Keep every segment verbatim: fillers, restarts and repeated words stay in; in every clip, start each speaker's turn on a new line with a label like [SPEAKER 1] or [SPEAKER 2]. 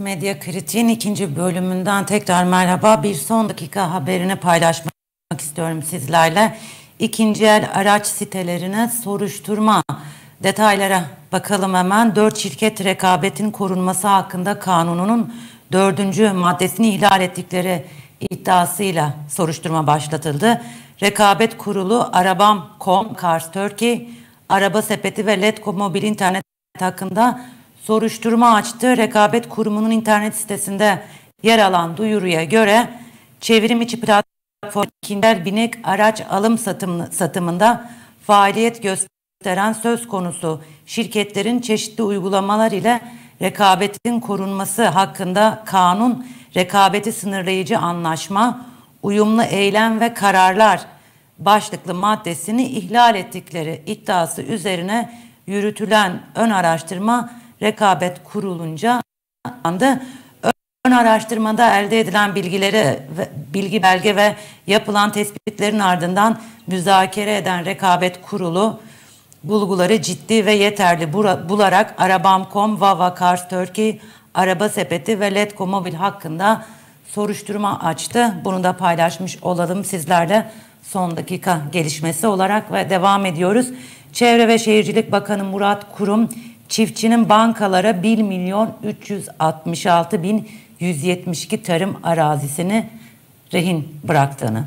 [SPEAKER 1] Medya Kritik'in ikinci bölümünden tekrar merhaba. Bir son dakika haberini paylaşmak istiyorum sizlerle. İkinci el araç sitelerine soruşturma. Detaylara bakalım hemen. Dört şirket rekabetin korunması hakkında kanununun dördüncü maddesini ihlal ettikleri iddiasıyla soruşturma başlatıldı. Rekabet Kurulu Arabam nokta com, Cars Turkey, Araba Sepeti ve Letgo Mobil internet hakkında soruşturma açtı. Rekabet Kurumu'nun internet sitesinde yer alan duyuruya göre çevrim içi platform ikinci el binek araç alım satım, satımında faaliyet gösteren söz konusu şirketlerin çeşitli uygulamalar ile rekabetin korunması hakkında kanun, rekabeti sınırlayıcı anlaşma, uyumlu eylem ve kararlar başlıklı maddesini ihlal ettikleri iddiası üzerine yürütülen ön araştırma Rekabet Kurulunca andı. Ön araştırmada elde edilen bilgileri, bilgi belge ve yapılan tespitlerin ardından müzakere eden Rekabet Kurulu bulguları ciddi ve yeterli bularak Arabam nokta com, Vava, Cars Turkey, Araba Sepeti ve Letgo Mobil hakkında soruşturma açtı. Bunu da paylaşmış olalım sizlerle son dakika gelişmesi olarak ve devam ediyoruz. Çevre ve Şehircilik Bakanı Murat Kurum, çiftçinin bankalara bir milyon üç yüz altmış altı bin yüz yetmiş iki tarım arazisini rehin bıraktığını.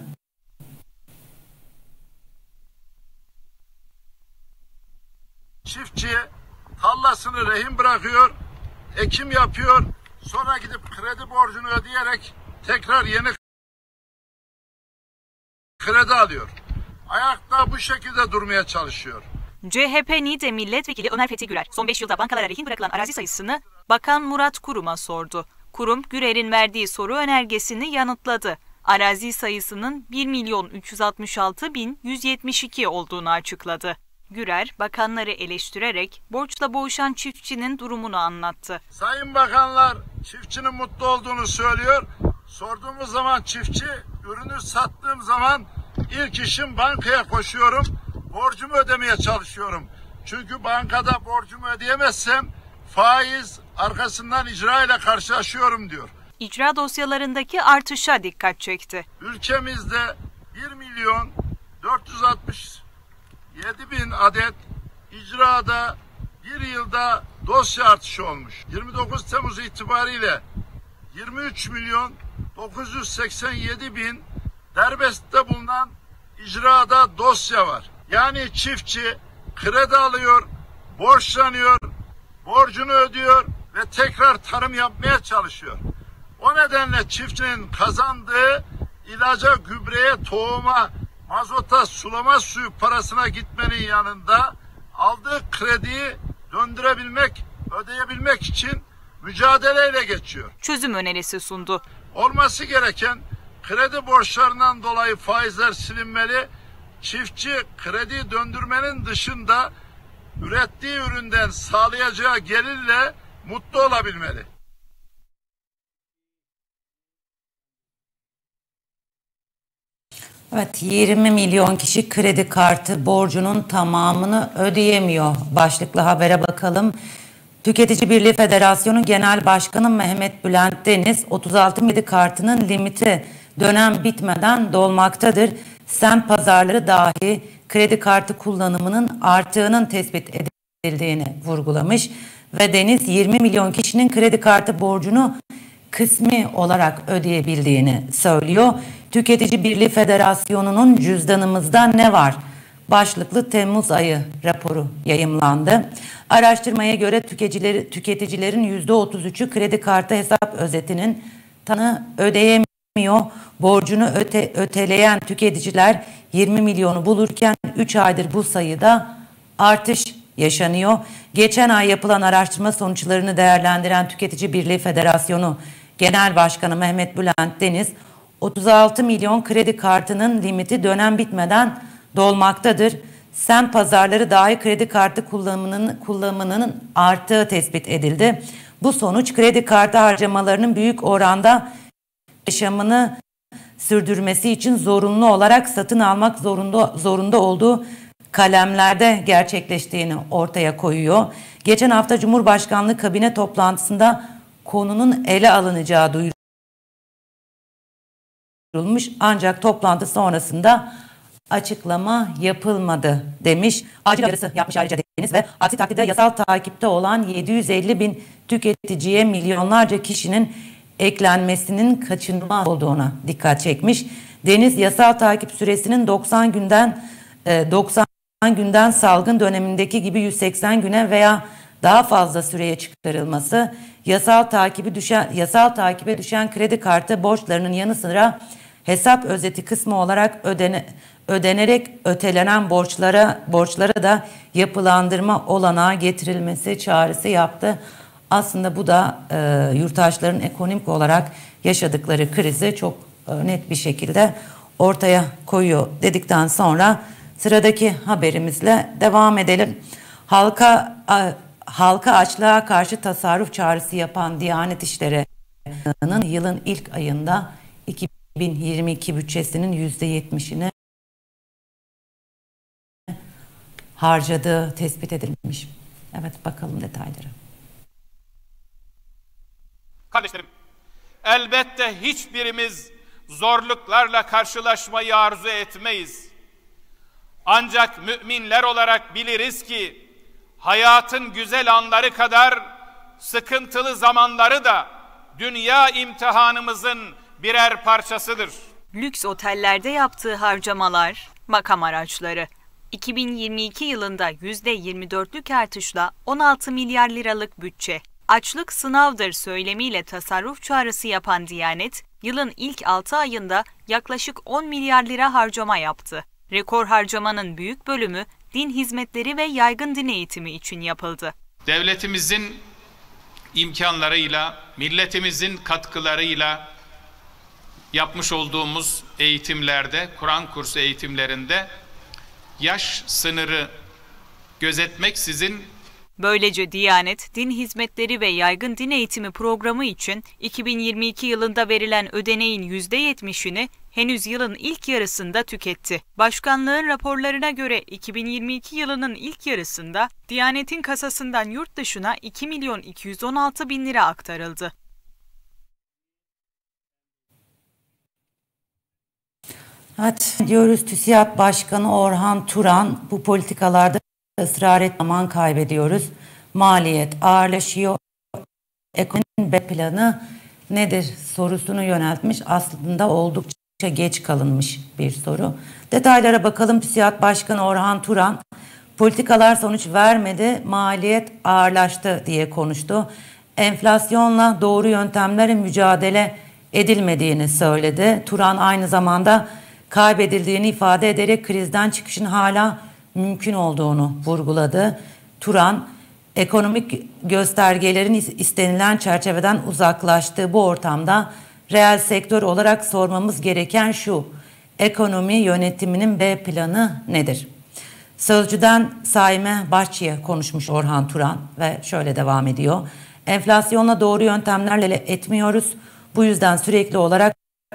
[SPEAKER 2] Çiftçi tarlasını rehin bırakıyor, ekim yapıyor, sonra gidip kredi borcunu ödeyerek tekrar yeni kredi alıyor. Ayakta bu şekilde durmaya çalışıyor.
[SPEAKER 3] C H P Niğde Milletvekili Ömer Fethi Gürer, son beş yılda bankalara rehin bırakılan arazi sayısını Bakan Murat Kurum'a sordu. Kurum, Gürer'in verdiği soru önergesini yanıtladı. Arazi sayısının bir milyon üç yüz altmış altı bin yüz yetmiş iki olduğunu açıkladı. Gürer, bakanları eleştirerek borçla boğuşan çiftçinin durumunu anlattı.
[SPEAKER 2] Sayın bakanlar, çiftçinin mutlu olduğunu söylüyor. Sorduğumuz zaman çiftçi, ürünü sattığım zaman ilk işim bankaya koşuyorum. Borcumu ödemeye çalışıyorum. Çünkü bankada borcumu ödeyemezsem faiz arkasından icra ile karşılaşıyorum diyor.
[SPEAKER 3] İcra dosyalarındaki artışa dikkat çekti.
[SPEAKER 2] Ülkemizde bir milyon dört yüz altmış yedi bin adet icrada bir yılda dosya artışı olmuş. yirmi dokuz Temmuz itibariyle yirmi üç milyon dokuz yüz seksen yedi bin derbestte bulunan icrada dosya var. Yani çiftçi kredi alıyor, borçlanıyor, borcunu ödüyor ve tekrar tarım yapmaya çalışıyor. O nedenle çiftçinin kazandığı ilaca, gübreye, tohuma, mazota, sulama suyu parasına gitmenin yanında aldığı krediyi döndürebilmek, ödeyebilmek için mücadeleyle geçiyor.
[SPEAKER 3] Çözüm önerisi sundu.
[SPEAKER 2] Olması gereken kredi borçlarından dolayı faizler silinmeli. Çiftçi kredi döndürmenin dışında ürettiği üründen sağlayacağı gelirle mutlu olabilmeli.
[SPEAKER 1] Evet, yirmi milyon kişi kredi kartı borcunun tamamını ödeyemiyor. Başlıklı habere bakalım. Tüketici Birliği Federasyonu Genel Başkanı Mehmet Bülent Deniz, otuz altı kredi kartının limiti dönem bitmeden dolmaktadır. Semt pazarları dahi kredi kartı kullanımının arttığının tespit edildiğini vurgulamış ve Deniz yirmi milyon kişinin kredi kartı borcunu kısmi olarak ödeyebildiğini söylüyor. Tüketici Birliği Federasyonu'nun cüzdanımızda ne var başlıklı Temmuz ayı raporu yayımlandı. Araştırmaya göre tüketiciler, tüketicilerin yüzde otuz üçü kredi kartı hesap özetinin tanı ödeyemiyor. Borcunu öte, öteleyen tüketiciler yirmi milyonu bulurken üç aydır bu sayıda artış yaşanıyor. Geçen ay yapılan araştırma sonuçlarını değerlendiren Tüketici Birliği Federasyonu Genel Başkanı Mehmet Bülent Deniz, otuz altı milyon kredi kartının limiti dönem bitmeden dolmaktadır. Semt pazarları dahi kredi kartı kullanımının, kullanımının arttığı tespit edildi. Bu sonuç kredi kartı harcamalarının büyük oranda yaşamını sürdürmesi için zorunlu olarak satın almak zorunda, zorunda olduğu kalemlerde gerçekleştiğini ortaya koyuyor. Geçen hafta Cumhurbaşkanlığı kabine toplantısında konunun ele alınacağı duyurulmuş ancak toplantı sonrasında açıklama yapılmadı demiş. Acil uyarısı yapmış ayrıca Deniz ve aksi takdirde yasal takipte olan yedi yüz elli bin tüketiciye milyonlarca kişinin eklenmesinin kaçınılmaz olduğuna dikkat çekmiş. Deniz yasal takip süresinin doksan günden doksan günden salgın dönemindeki gibi yüz seksen güne veya daha fazla süreye çıkarılması, yasal takibi düşen yasal takibe düşen kredi kartı borçlarının yanı sıra hesap özeti kısmı olarak ödene, ödenerek ötelenen borçlara borçlara da yapılandırma olanağı getirilmesi çağrısı yaptı. Aslında bu da e, yurttaşların ekonomik olarak yaşadıkları krizi çok e, net bir şekilde ortaya koyuyor dedikten sonra sıradaki haberimizle devam edelim. Halka a, halka açlığa karşı tasarruf çağrısı yapan Diyanet İşleri'nin yılın ilk ayında iki bin yirmi iki bütçesinin yüzde yetmişini harcadığı tespit edilmiş. Evet, bakalım detaylara.
[SPEAKER 4] Kardeşlerim, elbette hiçbirimiz zorluklarla karşılaşmayı arzu etmeyiz. Ancak müminler olarak biliriz ki hayatın güzel anları kadar sıkıntılı zamanları da dünya imtihanımızın birer parçasıdır.
[SPEAKER 3] Lüks otellerde yaptığı harcamalar, makam araçları. iki bin yirmi iki yılında yüzde yirmi dörtlük artışla on altı milyar liralık bütçe. Açlık sınavdır söylemiyle tasarruf çağrısı yapan Diyanet, yılın ilk altı ayında yaklaşık on milyar lira harcama yaptı. Rekor harcamanın büyük bölümü din hizmetleri ve yaygın din eğitimi için yapıldı.
[SPEAKER 4] Devletimizin imkanlarıyla, milletimizin katkılarıyla yapmış olduğumuz eğitimlerde, Kur'an kursu eğitimlerinde yaş sınırı gözetmeksizin
[SPEAKER 3] Böylece Diyanet, din hizmetleri ve yaygın din eğitimi programı için iki bin yirmi iki yılında verilen ödeneğin yüzde yetmişini henüz yılın ilk yarısında tüketti. Başkanlığın raporlarına göre iki bin yirmi iki yılının ilk yarısında Diyanet'in kasasından yurt dışına iki milyon iki yüz on altı bin lira aktarıldı.
[SPEAKER 1] Evet, diyoruz TÜSİAD Başkanı Orhan Turan bu politikalarda ısrar et zaman kaybediyoruz. Maliyet ağırlaşıyor. Ekonominin B planı nedir sorusunu yöneltmiş. Aslında oldukça geç kalınmış bir soru. Detaylara bakalım. TÜSİAD Başkanı Orhan Turan politikalar sonuç vermedi, maliyet ağırlaştı diye konuştu. Enflasyonla doğru yöntemlerle mücadele edilmediğini söyledi. Turan aynı zamanda kaybedildiğini ifade ederek krizden çıkışın hala mümkün olduğunu vurguladı. Turan, ekonomik göstergelerin istenilen çerçeveden uzaklaştığı bu ortamda reel sektör olarak sormamız gereken şu: ekonomi yönetiminin B planı nedir? Sözcüden Saime Bahçı'ya konuşmuş Orhan Turan ve şöyle devam ediyor. Enflasyonla doğru yöntemlerle etmiyoruz. Bu yüzden sürekli olarak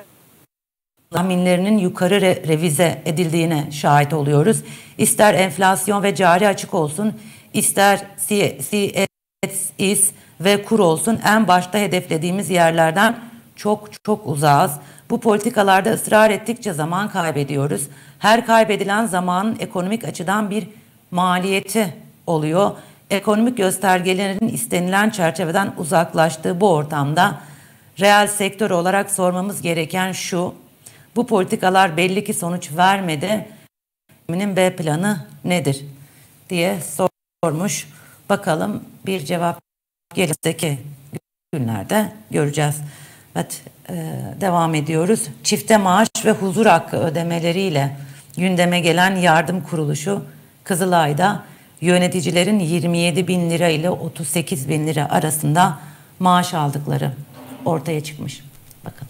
[SPEAKER 1] tahminlerinin yukarı re- revize edildiğine şahit oluyoruz. İster enflasyon ve cari açık olsun, ister C S I S ve kur olsun, en başta hedeflediğimiz yerlerden çok çok uzağız. Bu politikalarda ısrar ettikçe zaman kaybediyoruz. Her kaybedilen zamanın ekonomik açıdan bir maliyeti oluyor. Ekonomik göstergelerin istenilen çerçeveden uzaklaştığı bu ortamda reel sektör olarak sormamız gereken şu: bu politikalar belli ki sonuç vermedi. Ekonominin B planı nedir diye sormuş. Bakalım bir cevap gelecek günlerde göreceğiz. Evet, e, devam ediyoruz. Çifte maaş ve huzur hakkı ödemeleriyle gündeme gelen yardım kuruluşu Kızılay'da yöneticilerin yirmi yedi bin lira ile otuz sekiz bin lira arasında maaş aldıkları ortaya çıkmış. Bakalım.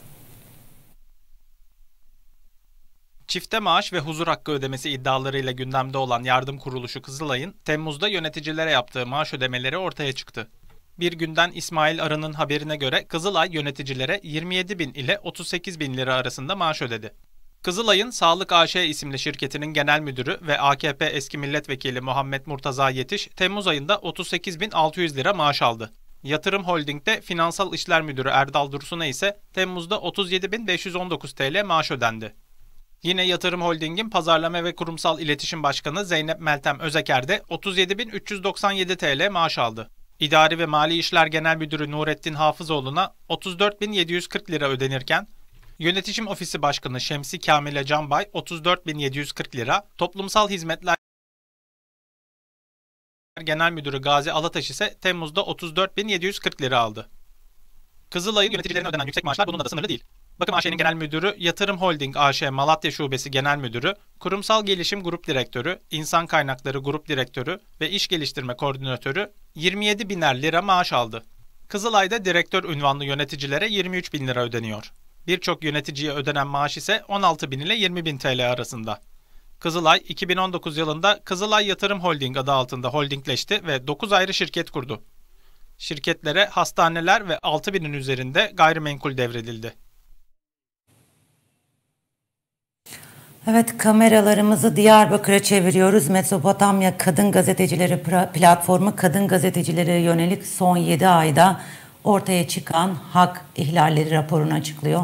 [SPEAKER 5] Çifte maaş ve huzur hakkı ödemesi iddialarıyla gündemde olan yardım kuruluşu Kızılay'ın Temmuz'da yöneticilere yaptığı maaş ödemeleri ortaya çıktı. Bir Günden İsmail Arı'nın haberine göre Kızılay yöneticilere yirmi yedi bin ile otuz sekiz bin lira arasında maaş ödedi. Kızılay'ın Sağlık A Ş isimli şirketinin genel müdürü ve A K P eski milletvekili Muhammed Murtaza Yetiş, Temmuz ayında otuz sekiz bin altı yüz lira maaş aldı. Yatırım Holding'de Finansal İşler Müdürü Erdal Dursun'a ise Temmuz'da otuz yedi bin beş yüz on dokuz TL maaş ödendi. Yine Yatırım Holding'in Pazarlama ve Kurumsal İletişim Başkanı Zeynep Meltem Özeker de otuz yedi bin üç yüz doksan yedi TL maaş aldı. İdari ve Mali İşler Genel Müdürü Nurettin Hafızoğlu'na otuz dört bin yedi yüz kırk lira ödenirken, Yönetim Ofisi Başkanı Şemsi Kamile Canbay otuz dört bin yedi yüz kırk lira, Toplumsal Hizmetler Genel Müdürü Gazi Alataş ise Temmuz'da otuz dört bin yedi yüz kırk lira aldı. Kızılay'ın yöneticilerine ödenen yüksek maaşlar bununla da sınırlı değil. Bakım A Ş'nin Genel Müdürü, Yatırım Holding A Ş Malatya Şubesi Genel Müdürü, Kurumsal Gelişim Grup Direktörü, İnsan Kaynakları Grup Direktörü ve İş Geliştirme Koordinatörü yirmi yedi biner lira maaş aldı. Kızılay'da direktör unvanlı yöneticilere yirmi üç bin lira ödeniyor. Birçok yöneticiye ödenen maaş ise on altı bin ile yirmi bin TL arasında. Kızılay, iki bin on dokuz yılında Kızılay Yatırım Holding adı altında holdingleşti ve dokuz ayrı şirket kurdu. Şirketlere hastaneler ve altı binin üzerinde gayrimenkul devredildi.
[SPEAKER 1] Evet, kameralarımızı Diyarbakır'a çeviriyoruz. Mezopotamya Kadın Gazetecileri Platformu, kadın gazetecilere yönelik son yedi ayda ortaya çıkan hak ihlalleri raporunu açıklıyor.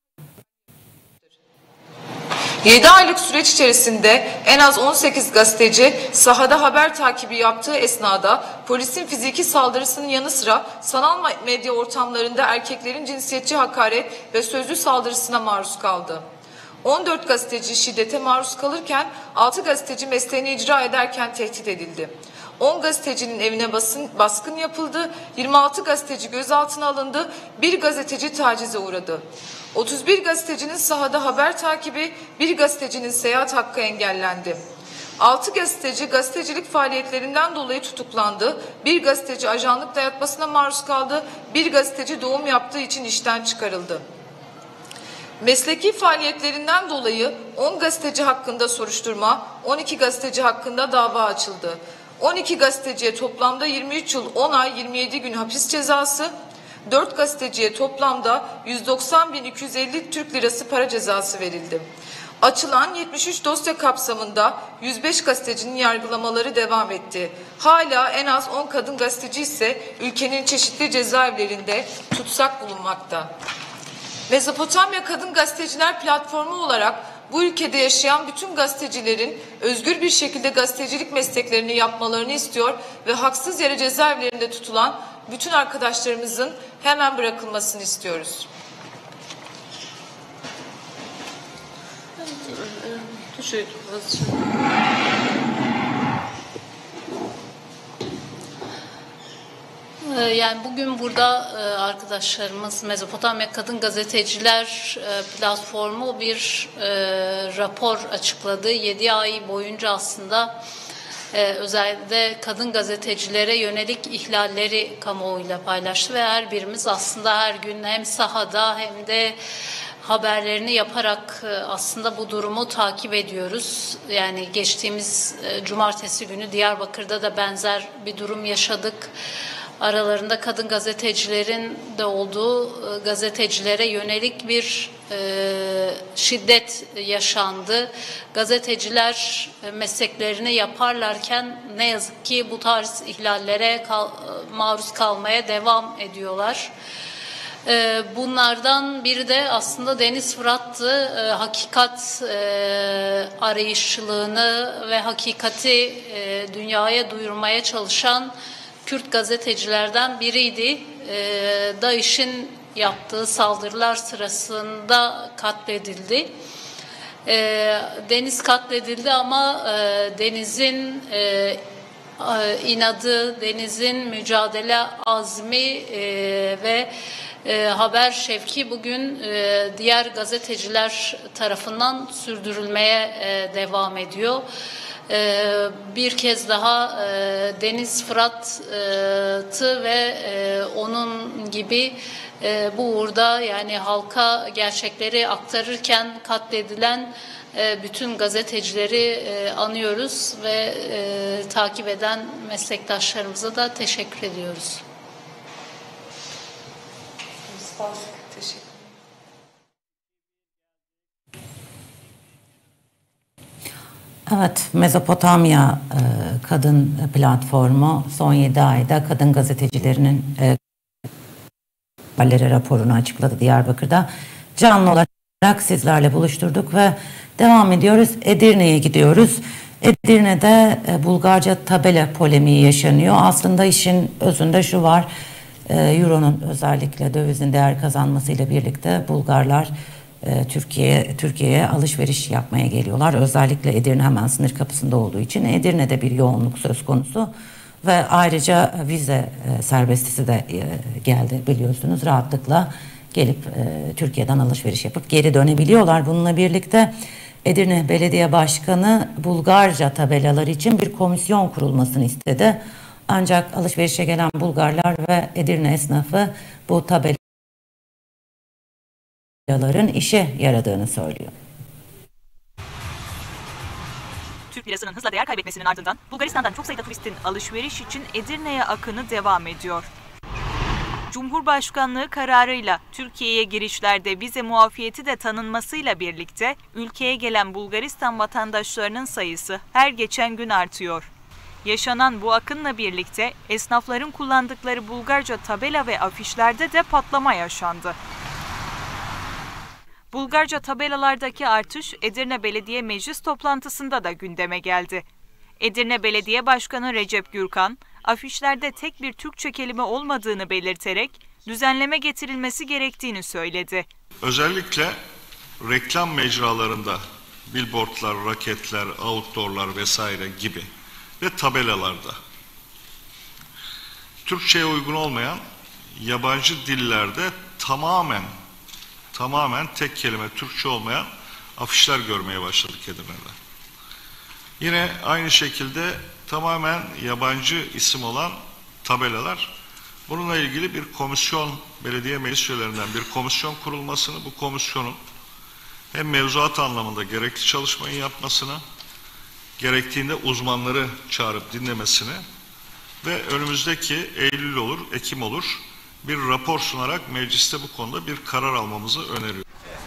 [SPEAKER 6] yedi aylık süreç içerisinde en az on sekiz gazeteci sahada haber takibi yaptığı esnada polisin fiziki saldırısının yanı sıra sanal medya ortamlarında erkeklerin cinsiyetçi hakaret ve sözlü saldırısına maruz kaldı. on dört gazeteci şiddete maruz kalırken altı gazeteci mesleğini icra ederken tehdit edildi. on gazetecinin evine basın, baskın yapıldı, yirmi altı gazeteci gözaltına alındı, bir gazeteci tacize uğradı. otuz bir gazetecinin sahada haber takibi, bir gazetecinin seyahat hakkı engellendi. altı gazeteci gazetecilik faaliyetlerinden dolayı tutuklandı, bir gazeteci ajanlık dayatmasına maruz kaldı, bir gazeteci doğum yaptığı için işten çıkarıldı. Mesleki faaliyetlerinden dolayı on gazeteci hakkında soruşturma, on iki gazeteci hakkında dava açıldı. on iki gazeteciye toplamda yirmi üç yıl on ay yirmi yedi gün hapis cezası, dört gazeteciye toplamda yüz doksan bin iki yüz elli Türk Lirası para cezası verildi. Açılan yetmiş üç dosya kapsamında yüz beş gazetecinin yargılamaları devam etti. Hala en az on kadın gazeteci ise ülkenin çeşitli cezaevlerinde tutsak bulunmakta. Mezopotamya Kadın Gazeteciler Platformu olarak bu ülkede yaşayan bütün gazetecilerin özgür bir şekilde gazetecilik mesleklerini yapmalarını istiyor ve haksız yere cezaevlerinde tutulan bütün arkadaşlarımızın hemen bırakılmasını istiyoruz.
[SPEAKER 7] Yani bugün burada arkadaşlarımız Mezopotamya Kadın Gazeteciler Platformu bir rapor açıkladı. yedi ay boyunca aslında özellikle kadın gazetecilere yönelik ihlalleri kamuoyuyla paylaştı ve her birimiz aslında her gün hem sahada hem de haberlerini yaparak aslında bu durumu takip ediyoruz. Yani geçtiğimiz cumartesi günü Diyarbakır'da da benzer bir durum yaşadık. Aralarında kadın gazetecilerin de olduğu gazetecilere yönelik bir e, şiddet yaşandı. Gazeteciler mesleklerini yaparlarken ne yazık ki bu tarz ihlallere kal, maruz kalmaya devam ediyorlar. E, bunlardan biri de aslında Deniz Fırat'tı. E, hakikat e, arayışçılığını ve hakikati e, dünyaya duyurmaya çalışan Kürt gazetecilerden biriydi. E, DAEŞ'in yaptığı saldırılar sırasında katledildi. E, Deniz katledildi ama e, Deniz'in e, inadı, Deniz'in mücadele azmi e, ve e, haber şevki bugün e, diğer gazeteciler tarafından sürdürülmeye e, devam ediyor. Bir kez daha Deniz Fırat'ı ve onun gibi bu uğurda yani halka gerçekleri aktarırken katledilen bütün gazetecileri anıyoruz ve takip eden meslektaşlarımıza da teşekkür ediyoruz.
[SPEAKER 6] Teşekkür.
[SPEAKER 1] Evet, Mezopotamya e, Kadın Platformu son yedi ayda kadın gazetecilerinin e, ihlalleri raporunu açıkladı Diyarbakır'da. Canlı olarak sizlerle buluşturduk ve devam ediyoruz. Edirne'ye gidiyoruz. Edirne'de e, Bulgarca tabela polemiği yaşanıyor. Aslında işin özünde şu var. E, Euro'nun özellikle dövizin değer kazanmasıyla birlikte Bulgarlar e, Türkiye Türkiye'ye alışveriş yapmaya geliyorlar. Özellikle Edirne hemen sınır kapısında olduğu için Edirne'de bir yoğunluk söz konusu. Ve ayrıca vize e, serbestisi de e, geldi biliyorsunuz. Rahatlıkla gelip e, Türkiye'den alışveriş yapıp geri dönebiliyorlar. Bununla birlikte Edirne Belediye Başkanı Bulgarca tabelalar için bir komisyon kurulmasını istedi. Ancak alışverişe gelen Bulgarlar ve Edirne esnafı bu tabelaların işe yaradığını söylüyor.
[SPEAKER 3] Türk lirasının hızla değer kaybetmesinin ardından Bulgaristan'dan çok sayıda turistin alışveriş için Edirne'ye akını devam ediyor. Cumhurbaşkanlığı kararıyla Türkiye'ye girişlerde vize muafiyeti de tanınmasıyla birlikte ülkeye gelen Bulgaristan vatandaşlarının sayısı her geçen gün artıyor. Yaşanan bu akınla birlikte esnafların kullandıkları Bulgarca tabela ve afişlerde de patlama yaşandı. Bulgarca tabelalardaki artış Edirne Belediye Meclis toplantısında da gündeme geldi. Edirne Belediye Başkanı Recep Gürkan, afişlerde tek bir Türkçe kelime olmadığını belirterek düzenleme getirilmesi gerektiğini söyledi.
[SPEAKER 2] Özellikle reklam mecralarında billboardlar, raketler, outdoorlar vesaire gibi ve tabelalarda Türkçe'ye uygun olmayan yabancı dillerde tamamen tamamen tek kelime Türkçe olmayan afişler görmeye başladık Edirne'de. Yine aynı şekilde tamamen yabancı isim olan tabelalar. Bununla ilgili bir komisyon, belediye meclis üyelerinden bir komisyon kurulmasını, bu komisyonun hem mevzuat anlamında gerekli çalışmayı yapmasını, gerektiğinde uzmanları çağırıp dinlemesini ve önümüzdeki Eylül olur, Ekim olur bir rapor sunarak mecliste bu konuda bir karar almamızı öneriyor.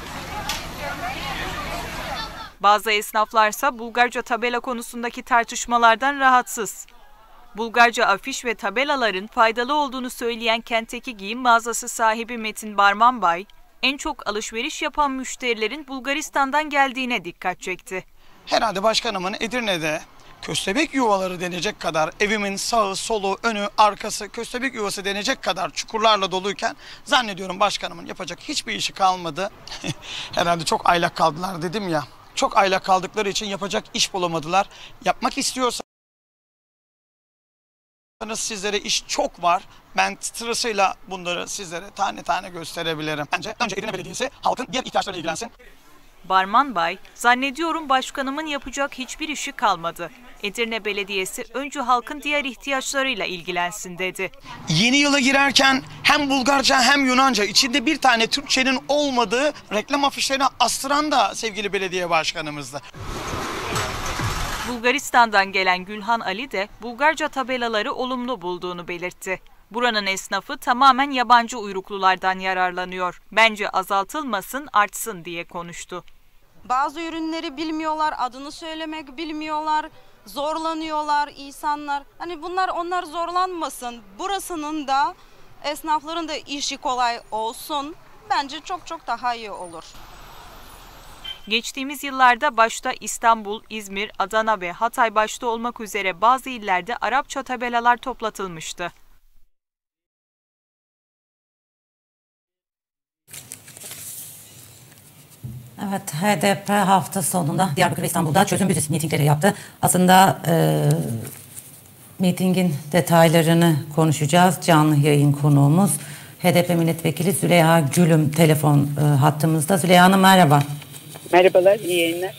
[SPEAKER 3] Bazı esnaflarsa Bulgarca tabela konusundaki tartışmalardan rahatsız. Bulgarca afiş ve tabelaların faydalı olduğunu söyleyen kentteki giyim mağazası sahibi Metin Barmanbay, en çok alışveriş yapan müşterilerin Bulgaristan'dan geldiğine dikkat çekti.
[SPEAKER 8] Herhalde başkanımın Edirne'de köstebek yuvaları denecek kadar, evimin sağı, solu, önü, arkası köstebek yuvası denecek kadar çukurlarla doluyken zannediyorum başkanımın yapacak hiçbir işi kalmadı. Herhalde çok aylak kaldılar dedim ya. Çok aylak kaldıkları için yapacak iş bulamadılar. Yapmak istiyorsanız sizlere iş çok var. Ben sırasıyla bunları sizlere tane tane gösterebilirim. Bence önce Edirne Belediyesi halkın diğer ihtiyaçlarıyla ilgilensin.
[SPEAKER 3] Barmanbay, zannediyorum başkanımın yapacak hiçbir işi kalmadı. Edirne Belediyesi önce halkın diğer ihtiyaçlarıyla ilgilensin dedi.
[SPEAKER 8] Yeni yıla girerken hem Bulgarca hem Yunanca içinde bir tane Türkçenin olmadığı reklam afişlerine astıran da sevgili belediye başkanımızdı.
[SPEAKER 3] Bulgaristan'dan gelen Gülhan Ali de Bulgarca tabelaları olumlu bulduğunu belirtti. Buranın esnafı tamamen yabancı uyruklulardan yararlanıyor. Bence azaltılmasın, artsın diye konuştu.
[SPEAKER 9] Bazı ürünleri bilmiyorlar, adını söylemek bilmiyorlar, zorlanıyorlar insanlar. Hani bunlar onlar zorlanmasın. Burasının da esnafların da işi kolay olsun. Bence çok çok daha iyi olur.
[SPEAKER 3] Geçtiğimiz yıllarda başta İstanbul, İzmir, Adana ve Hatay başta olmak üzere bazı illerde Arapça tabelalar toplatılmıştı.
[SPEAKER 1] Evet, H D P hafta sonunda Diyarbakır ve İstanbul'da çözüm büyüsü mitingleri yaptı. Aslında e, mitingin detaylarını konuşacağız. Canlı yayın konuğumuz H D P Milletvekili Züleyha Gülüm telefon e, hattımızda. Züleyha Hanım merhaba.
[SPEAKER 10] Merhabalar, iyi yayınlar.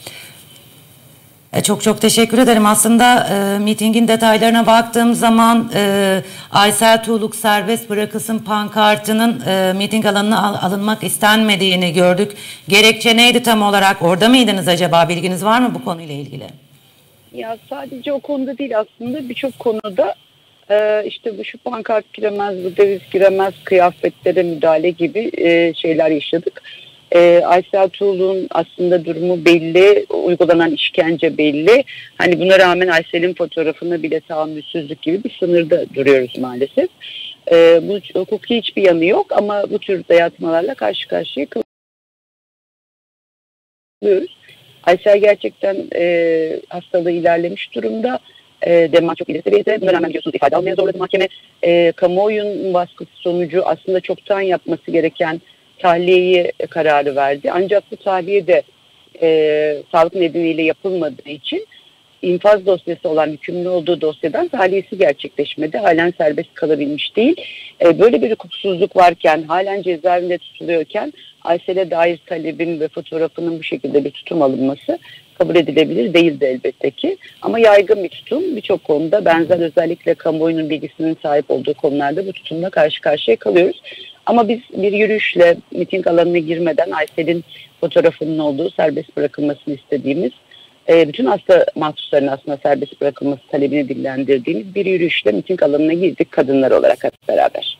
[SPEAKER 1] E, çok çok teşekkür ederim. Aslında e, mitingin detaylarına baktığım zaman e, Aysel Tuğluk serbest bırakılsın pankartının e, miting alanına al, alınmak istenmediğini gördük. Gerekçe neydi tam olarak? Orada mıydınız acaba? Bilginiz var mı bu konuyla ilgili?
[SPEAKER 10] Ya sadece o konuda değil aslında birçok konuda e, işte bu şu pankart giremez, bu döviz giremez, kıyafetlere müdahale gibi e, şeyler yaşadık. E, Aysel Tuğluk'un aslında durumu belli, uygulanan işkence belli. Hani buna rağmen Aysel'in fotoğrafına bile tahammülsüzlük gibi bir sınırda duruyoruz maalesef. E, bu hukuki hiçbir yanı yok ama bu tür dayatmalarla karşı karşıya kalıyoruz. Aysel gerçekten e, hastalığı ilerlemiş durumda. E, Dema çok ileri seviyede. Buna rağmen biliyorsunuz ifade almaya zorladı mahkeme. E, kamuoyunun baskısı sonucu aslında çoktan yapması gereken tahliyeyi kararı verdi. Ancak bu tahliye de e, sağlık nedeniyle yapılmadığı için infaz dosyası olan hükümlü olduğu dosyadan tahliyesi gerçekleşmedi. Halen serbest kalabilmiş değil. E, böyle bir hukuksuzluk varken, halen cezaevinde tutuluyorken Aysel'e dair talebin ve fotoğrafının bu şekilde bir tutum alınması kabul edilebilir değildi elbette ki. Ama yaygın bir tutum. Birçok konuda benzer, özellikle kamuoyunun bilgisinin sahip olduğu konularda bu tutumla karşı karşıya kalıyoruz. Ama biz bir yürüyüşle miting alanına girmeden Aysel'in fotoğrafının olduğu serbest bırakılmasını istediğimiz, bütün hasta mahpusların aslında serbest bırakılması talebini dillendirdiğimiz bir yürüyüşle miting alanına girdik kadınlar olarak hep beraber.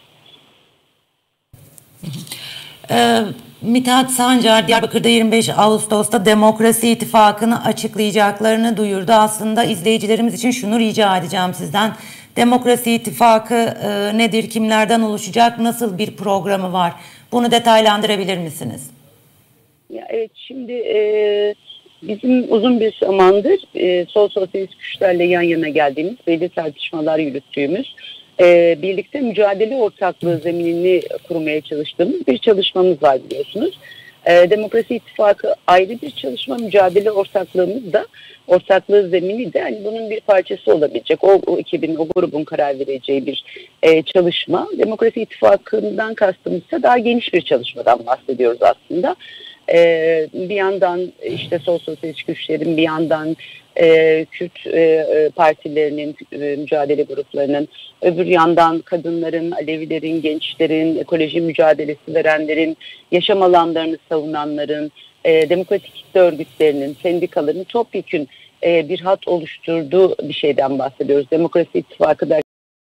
[SPEAKER 1] Ee, Mithat Sancar Diyarbakır'da yirmi beş Ağustos'ta Demokrasi İttifakı'nı açıklayacaklarını duyurdu. Aslında izleyicilerimiz için şunu rica edeceğim sizden. Demokrasi İttifakı e, nedir, kimlerden oluşacak, nasıl bir programı var? Bunu detaylandırabilir misiniz?
[SPEAKER 10] Ya evet, şimdi e, bizim uzun bir zamandır e, sol sosyalist güçlerle yan yana geldiğimiz, belli tartışmalar yürüttüğümüz, e, birlikte mücadele ortaklığı zeminini kurmaya çalıştığımız bir çalışmamız var biliyorsunuz. E, Demokrasi İttifakı ayrı bir çalışma, mücadele ortaklığımız da, ortaklığı zemini de hani bunun bir parçası olabilecek. O, o ekibin, o grubun karar vereceği bir e, çalışma. Demokrasi İttifakı'ndan kastımızsa daha geniş bir çalışmadan bahsediyoruz aslında. Ee, bir yandan işte sol sosyalist güçlerin, bir yandan e, Kürt e, partilerinin, e, mücadele gruplarının, öbür yandan kadınların, Alevilerin, gençlerin, ekoloji mücadelesi verenlerin, yaşam alanlarını savunanların, e, demokratik kitle örgütlerinin, sendikaların topyekün e, bir hat oluşturduğu bir şeyden bahsediyoruz. Demokrasi İttifakı der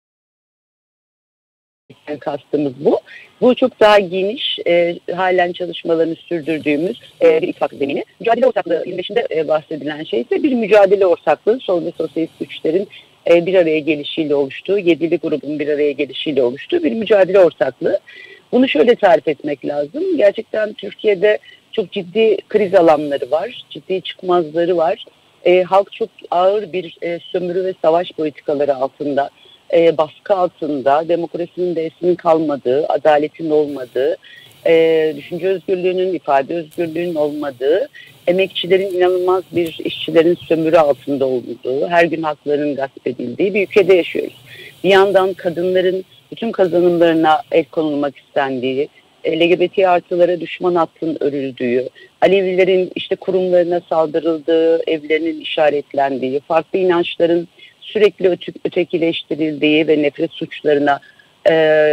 [SPEAKER 10] kastımız bu. Bu çok daha geniş, e, halen çalışmalarını sürdürdüğümüz e, bir ittifak zemini. Mücadele ortaklığı yirmi beşinde e, bahsedilen şey ise bir mücadele ortaklığı, sol ve sosyalist güçlerin e, bir araya gelişiyle oluştuğu, yedili grubun bir araya gelişiyle oluştuğu bir mücadele ortaklığı. Bunu şöyle tarif etmek lazım. Gerçekten Türkiye'de çok ciddi kriz alanları var, ciddi çıkmazları var. E, halk çok ağır bir e, sömürü ve savaş politikaları altında, E, baskı altında, demokrasinin değersinin kalmadığı, adaletin olmadığı, e, düşünce özgürlüğünün, ifade özgürlüğünün olmadığı, emekçilerin inanılmaz bir işçilerin sömürü altında olduğu, her gün haklarının gasp edildiği bir ülkede yaşıyoruz. Bir yandan kadınların bütün kazanımlarına el konulmak istendiği, L G B T artılara düşman hattın örüldüğü, Alevilerin işte kurumlarına saldırıldığı, evlerinin işaretlendiği, farklı inançların sürekli öte, ötekileştirildiği ve nefret suçlarına e,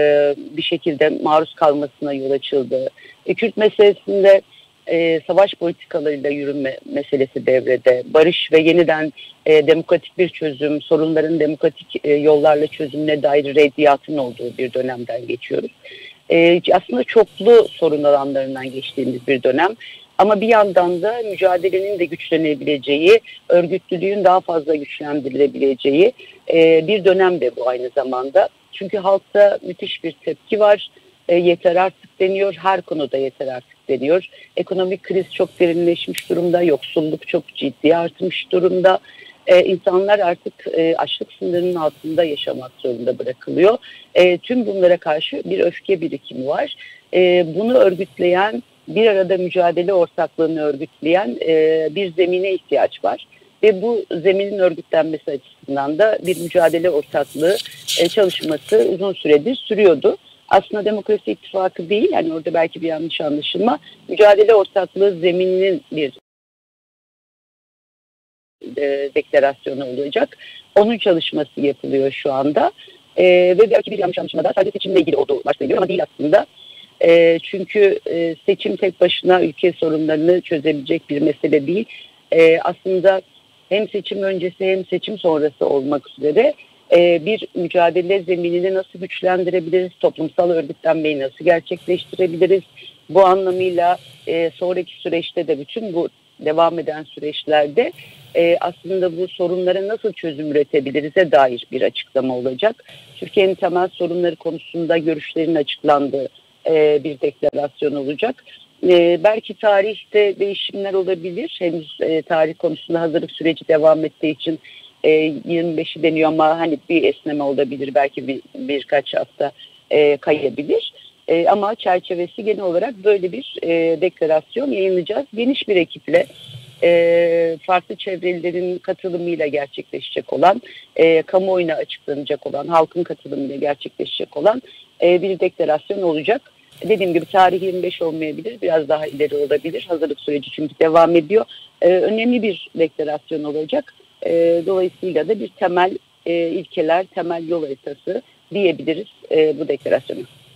[SPEAKER 10] bir şekilde maruz kalmasına yol açıldı. E, Kürt meselesinde e, savaş politikalarıyla yürüme meselesi devrede. Barış ve yeniden e, demokratik bir çözüm, sorunların demokratik e, yollarla çözümüne dair reddiyatın olduğu bir dönemden geçiyoruz. E, aslında çoklu sorun alanlarından geçtiğimiz bir dönem. Ama bir yandan da mücadelenin de güçlenebileceği, örgütlülüğün daha fazla güçlendirilebileceği e, bir dönem de bu aynı zamanda. Çünkü halkta müthiş bir tepki var. E, yeter artık deniyor, her konuda yeter artık deniyor. Ekonomik kriz çok derinleşmiş durumda, yoksulluk çok ciddi artmış durumda. E, insanlar artık e, açlık sınırının altında yaşamak zorunda bırakılıyor. E, tüm bunlara karşı bir öfke birikimi var. E, bunu örgütleyen, bir arada mücadele ortaklığını örgütleyen e, bir zemine ihtiyaç var. Ve bu zeminin örgütlenmesi açısından da bir mücadele ortaklığı e, çalışması uzun süredir sürüyordu. Aslında Demokrasi İttifakı değil, yani orada belki bir yanlış anlaşılma, mücadele ortaklığı zemininin bir e, deklarasyonu olacak. Onun çalışması yapılıyor şu anda. E, ve belki bir yanlış anlaşılma da sadece seçimle ilgili olduğu varsayılıyor ama değil aslında. E, çünkü e, seçim tek başına ülke sorunlarını çözebilecek bir mesele değil. E, aslında hem seçim öncesi hem seçim sonrası olmak üzere e, bir mücadele zeminini nasıl güçlendirebiliriz, toplumsal örgütlenmeyi nasıl gerçekleştirebiliriz? Bu anlamıyla e, sonraki süreçte de bütün bu devam eden süreçlerde e, aslında bu sorunlara nasıl çözüm üretebiliriz'e dair bir açıklama olacak. Türkiye'nin temel sorunları konusunda görüşlerin açıklandığı e, bir deklarasyon olacak. E, belki tarihte değişimler olabilir. Henüz e, tarih konusunda hazırlık süreci devam ettiği için e, yirmi beşi deniyor ama hani bir esneme olabilir. Belki bir, birkaç hafta e, kayabilir. E, ama çerçevesi genel olarak böyle bir e, deklarasyon yayınlayacağız. Geniş bir ekiple e, farklı çevrelerin katılımıyla gerçekleşecek olan, e, kamuoyuna açıklanacak olan, halkın katılımıyla gerçekleşecek olan e, bir deklarasyon olacak. Dediğim gibi tarih yirmi beş olmayabilir, biraz daha ileri olabilir. Hazırlık süreci çünkü devam ediyor. E, önemli bir deklarasyon olacak. E, dolayısıyla da bir temel e, ilkeler, temel yol haritası diyebiliriz e, bu deklarasyonu.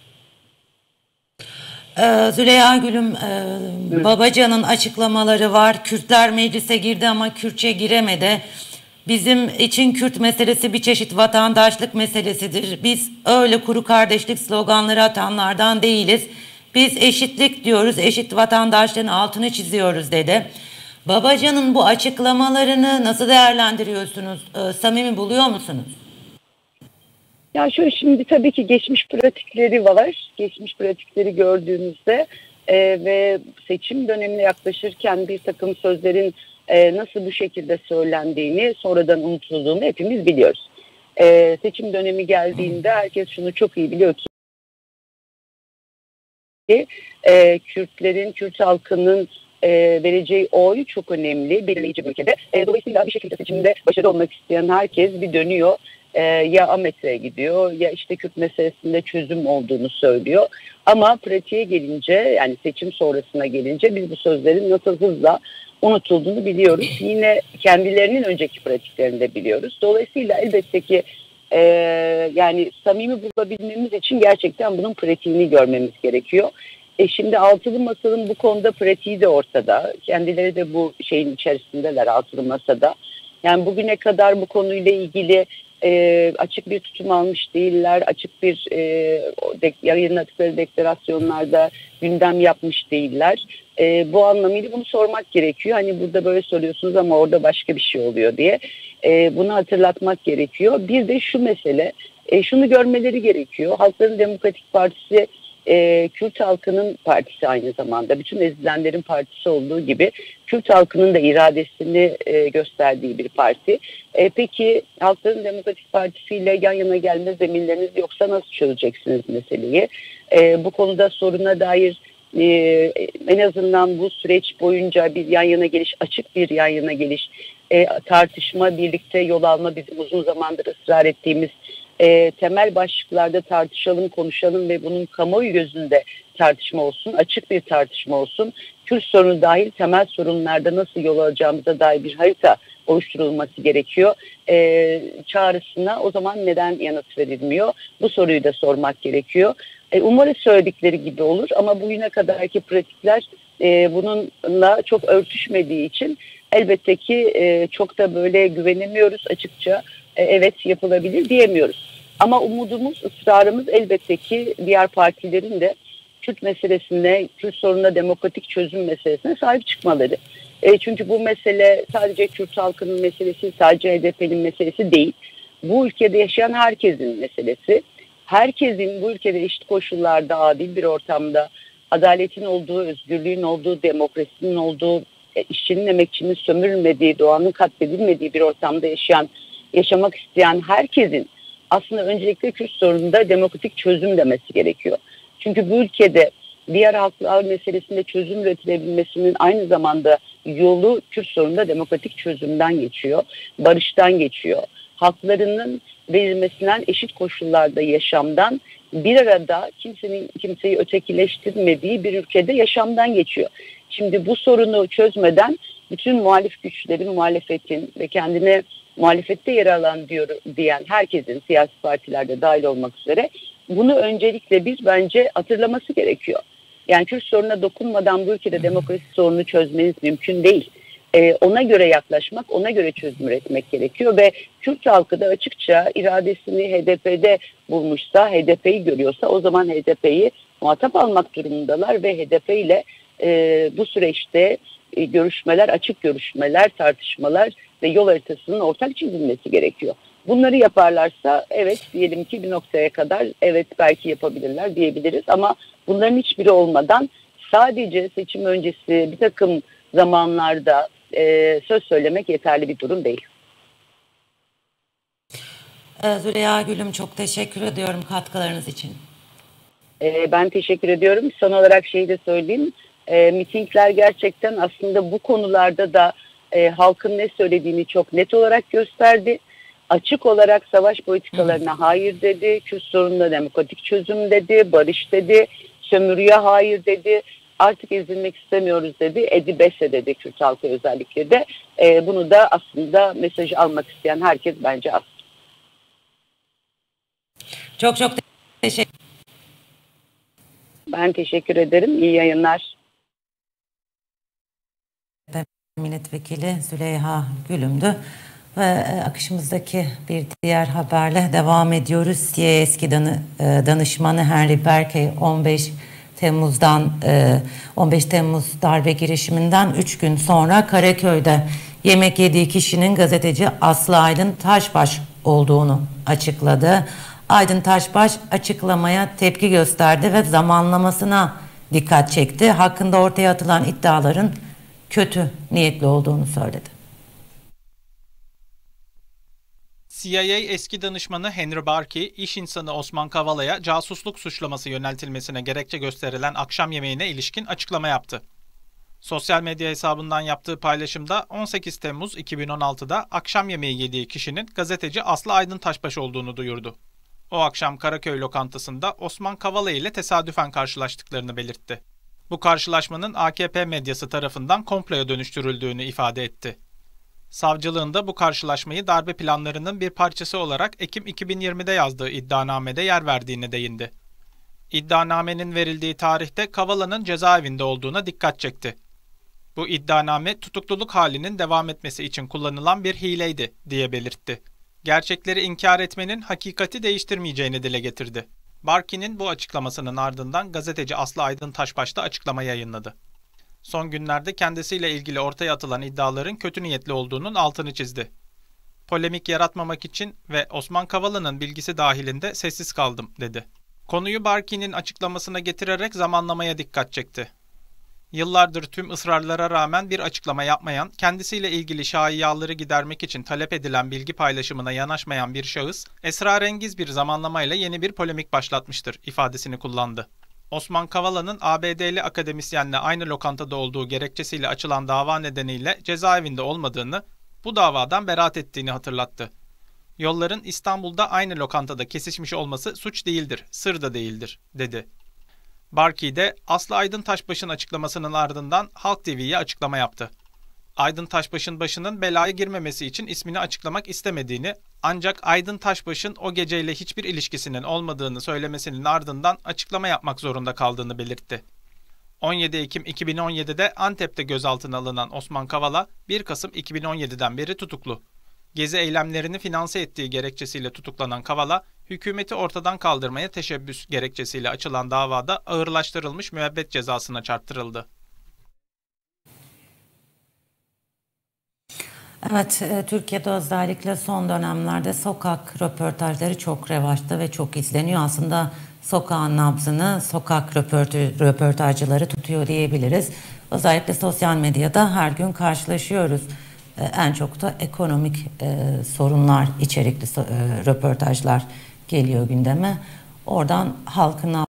[SPEAKER 1] Ee, Züleyha Gülüm, e, Babacan'ın açıklamaları var. Kürtler meclise girdi ama Kürtçe giremedi. Bizim için Kürt meselesi bir çeşit vatandaşlık meselesidir. Biz öyle kuru kardeşlik sloganları atanlardan değiliz. Biz eşitlik diyoruz, eşit vatandaşlığın altını çiziyoruz dedi. Babacan'ın bu açıklamalarını nasıl değerlendiriyorsunuz? Ee, samimi buluyor musunuz?
[SPEAKER 10] Ya şöyle, şimdi tabii ki geçmiş pratikleri var. Geçmiş pratikleri gördüğümüzde e, ve seçim dönemine yaklaşırken bir takım sözlerin e, nasıl bu şekilde söylendiğini, sonradan unutulduğunu hepimiz biliyoruz. E, seçim dönemi geldiğinde herkes şunu çok iyi biliyor ki e, Kürtlerin, Kürt halkının e, vereceği oy çok önemli, belirleyici bir ülkede. E, dolayısıyla bir şekilde seçimde başarılı olmak isteyen herkes bir dönüyor. Ee, ya Ahmet'e gidiyor ya işte Kürt meselesinde çözüm olduğunu söylüyor. Ama pratiğe gelince, yani seçim sonrasına gelince biz bu sözlerin nasıl hızla unutulduğunu biliyoruz. Yine kendilerinin önceki pratiklerini de biliyoruz. Dolayısıyla elbette ki e, yani samimi bulabilmemiz için gerçekten bunun pratiğini görmemiz gerekiyor. E şimdi Altılı Masa'nın bu konuda pratiği de ortada. Kendileri de bu şeyin içerisindeler, Altılı Masa'da. Yani bugüne kadar bu konuyla ilgili E, açık bir tutum almış değiller, açık bir e, de, yayınladıkları deklarasyonlarda gündem yapmış değiller. E, bu anlamıyla bunu sormak gerekiyor. Hani burada böyle söylüyorsunuz ama orada başka bir şey oluyor diye. E, bunu hatırlatmak gerekiyor. Bir de şu mesele, e, şunu görmeleri gerekiyor. Halkların Demokratik Partisi e, Kürt halkının partisi aynı zamanda. Bütün ezilenlerin partisi olduğu gibi Kürt halkının da iradesini e, gösterdiği bir parti. E, peki Halkların Demokratik Partisi ile yan yana gelme zeminleriniz yoksa nasıl çözeceksiniz meseleyi? E, bu konuda soruna dair e, en azından bu süreç boyunca bir yan yana geliş, açık bir yan yana geliş, e, tartışma, birlikte yol alma, bizim uzun zamandır ısrar ettiğimiz E, temel başlıklarda tartışalım, konuşalım ve bunun kamuoyu gözünde tartışma olsun, açık bir tartışma olsun. Kürt sorunu dahil temel sorunlarda nasıl yol alacağımıza dair bir harita oluşturulması gerekiyor. E, çağrısına o zaman neden yanıt verilmiyor? Bu soruyu da sormak gerekiyor. E, umarız söyledikleri gibi olur ama bugüne kadarki pratikler e, bununla çok örtüşmediği için elbette ki e, çok da böyle güvenemiyoruz açıkça. Evet yapılabilir diyemiyoruz. Ama umudumuz, ısrarımız elbette ki diğer partilerin de Kürt meselesine, Kürt sorununa, demokratik çözüm meselesine sahip çıkmaları. E, çünkü bu mesele sadece Kürt halkının meselesi, sadece H D P'nin meselesi değil. Bu ülkede yaşayan herkesin meselesi. Herkesin bu ülkede eşit koşullarda, adil bir ortamda adaletin olduğu, özgürlüğün olduğu, demokrasinin olduğu, işçinin, emekçinin sömürülmediği, doğanın katledilmediği bir ortamda yaşayan, yaşamak isteyen herkesin aslında öncelikle Kürt sorununda demokratik çözüm demesi gerekiyor. Çünkü bu ülkede diğer halklar meselesinde çözüm üretilebilmesinin aynı zamanda yolu Kürt sorununda demokratik çözümden geçiyor, barıştan geçiyor. Halklarının verilmesinden, eşit koşullarda yaşamdan, bir arada kimsenin kimseyi ötekileştirmediği bir ülkede yaşamdan geçiyor. Şimdi bu sorunu çözmeden bütün muhalif güçlerin, muhalefetin ve kendine muhalefette yer alan diyor, diyen herkesin, siyasi partilerde dahil olmak üzere bunu öncelikle biz bence hatırlaması gerekiyor. Yani Kürt sorununa dokunmadan bu ülkede demokrasi sorununu çözmeniz mümkün değil. Ee, ona göre yaklaşmak, ona göre çözüm üretmek gerekiyor ve Kürt halkı da açıkça iradesini H D P'de bulmuşsa, H D P'yi görüyorsa o zaman H D P'yi muhatap almak durumundalar ve H D P ile e, bu süreçte e, görüşmeler, açık görüşmeler, tartışmalar ve yol haritasının ortak çizilmesi gerekiyor. Bunları yaparlarsa evet diyelim ki bir noktaya kadar evet belki yapabilirler diyebiliriz ama bunların hiçbiri olmadan sadece seçim öncesi bir takım zamanlarda e, söz söylemek yeterli bir durum değil.
[SPEAKER 1] Züleyha Gülüm, çok teşekkür ediyorum katkılarınız için.
[SPEAKER 10] E, ben teşekkür ediyorum. Son olarak şeyi de söyleyeyim. E, mitingler gerçekten aslında bu konularda da e, halkın ne söylediğini çok net olarak gösterdi. Açık olarak savaş politikalarına hayır dedi, Kürt sorununa demokratik çözüm dedi, barış dedi, sömürüye hayır dedi, artık ezilmek istemiyoruz dedi, edibese dedi Kürt halkı özellikle de. E, bunu da aslında mesajı almak isteyen herkes bence alsın.
[SPEAKER 1] Çok çok teşekkür ederim.
[SPEAKER 10] Ben teşekkür ederim. İyi yayınlar.
[SPEAKER 1] Milletvekili Züleyha Gülüm'dü. Ve akışımızdaki bir diğer haberle devam ediyoruz. C I A eski danı, danışmanı Henry Berkey on beş Temmuz'dan on beş Temmuz darbe girişiminden üç gün sonra Karaköy'de yemek yediği kişinin gazeteci Aslı Aydın Taşbaş olduğunu açıkladı. Aydın Taşbaş açıklamaya tepki gösterdi ve zamanlamasına dikkat çekti. Hakkında ortaya atılan iddiaların kötü niyetli olduğunu söyledi.
[SPEAKER 5] C I A eski danışmanı Henry Barkey, iş insanı Osman Kavala'ya casusluk suçlaması yöneltilmesine gerekçe gösterilen akşam yemeğine ilişkin açıklama yaptı. Sosyal medya hesabından yaptığı paylaşımda on sekiz Temmuz iki bin on altıda akşam yemeği yediği kişinin gazeteci Aslı Aydın Taşbaş olduğunu duyurdu. O akşam Karaköy lokantasında Osman Kavala ile tesadüfen karşılaştıklarını belirtti. Bu karşılaşmanın A K P medyası tarafından komploya dönüştürüldüğünü ifade etti. Savcılığında bu karşılaşmayı darbe planlarının bir parçası olarak Ekim iki bin yirmide yazdığı iddianamede yer verdiğine değindi. İddianamenin verildiği tarihte Kavala'nın cezaevinde olduğuna dikkat çekti. Bu iddianame tutukluluk halinin devam etmesi için kullanılan bir hileydi diye belirtti. Gerçekleri inkar etmenin hakikati değiştirmeyeceğini dile getirdi. Barkey'nin bu açıklamasının ardından gazeteci Aslı Aydın Taşbaş da açıklama yayınladı. Son günlerde kendisiyle ilgili ortaya atılan iddiaların kötü niyetli olduğunun altını çizdi. Polemik yaratmamak için ve Osman Kavala'nın bilgisi dahilinde sessiz kaldım dedi. Konuyu Barkey'nin açıklamasına getirerek zamanlamaya dikkat çekti. Yıllardır tüm ısrarlara rağmen bir açıklama yapmayan, kendisiyle ilgili şaiyaları gidermek için talep edilen bilgi paylaşımına yanaşmayan bir şahıs, esrarengiz bir zamanlamayla yeni bir polemik başlatmıştır ifadesini kullandı. Osman Kavala'nın A B D'li akademisyenle aynı lokantada olduğu gerekçesiyle açılan dava nedeniyle cezaevinde olmadığını, bu davadan beraat ettiğini hatırlattı. Yolların İstanbul'da aynı lokantada kesişmiş olması suç değildir, sır da değildir, dedi. Barkey de Aslı Aydın Taşbaş'ın açıklamasının ardından Halk T V'ye açıklama yaptı. Aydın Taşbaş'ın başının belaya girmemesi için ismini açıklamak istemediğini, ancak Aydın Taşbaş'ın o geceyle hiçbir ilişkisinin olmadığını söylemesinin ardından açıklama yapmak zorunda kaldığını belirtti. on yedi Ekim iki bin on yedi'de Antep'te gözaltına alınan Osman Kavala, bir Kasım iki bin on yedi'den beri tutuklu. Gezi eylemlerini finanse ettiği gerekçesiyle tutuklanan Kavala, hükümeti ortadan kaldırmaya teşebbüs gerekçesiyle açılan davada ağırlaştırılmış müebbet cezasına çarptırıldı.
[SPEAKER 1] Evet, Türkiye'de özellikle son dönemlerde sokak röportajları çok revaçta ve çok izleniyor. Aslında sokağın nabzını sokak röportajcıları tutuyor diyebiliriz. Özellikle sosyal medyada her gün karşılaşıyoruz. En çok da ekonomik e, sorunlar içerikli e, röportajlar geliyor gündeme. Oradan halkın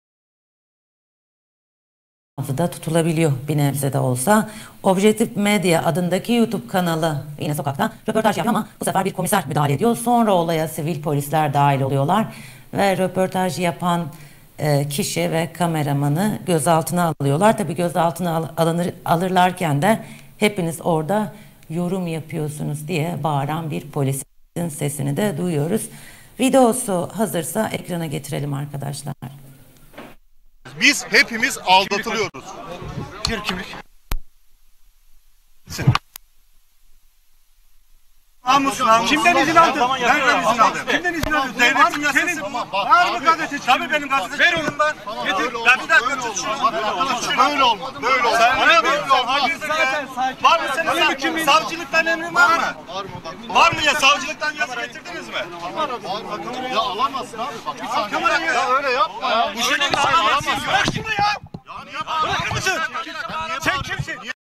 [SPEAKER 1] nabzı da tutulabiliyor bir nebze de olsa. Objektif Medya adındaki YouTube kanalı yine sokakta röportaj yapıyor ama bu sefer bir komiser müdahale ediyor. Sonra olaya sivil polisler dahil oluyorlar ve röportaj yapan e, kişi ve kameramanı gözaltına alıyorlar. Tabii gözaltına al, alınır, alırlarken de hepiniz orada yorum yapıyorsunuz diye bağıran bir polisin sesini de duyuyoruz. Videosu hazırsa ekrana getirelim arkadaşlar.
[SPEAKER 11] Biz hepimiz aldatılıyoruz.
[SPEAKER 8] Gir kimlik.
[SPEAKER 11] Namus namus. Kimden izin aldın? Nereden izin aldın? Kimden izin aldın? Devletin yasası. Var mı gazeteci? Tabii benim gazeteci. Ver onu ben. Getir. Ya bir dakika tut şunu. Böyle olmaz. Böyle olmaz. Böyle olmaz. Var mı senin savcılıktan emrin var mı? Var mı ya? Savcılıktan yazı getirdiniz mi?
[SPEAKER 12] Ya alamazsın abi. Bak bir saniye.
[SPEAKER 11] Kamerayı
[SPEAKER 12] Ya öyle yapma ya.
[SPEAKER 11] Bu şöyle bir şey alamazsın. Bırak şunu ya. Ya niye bağırıyorsun? Sen kimsin?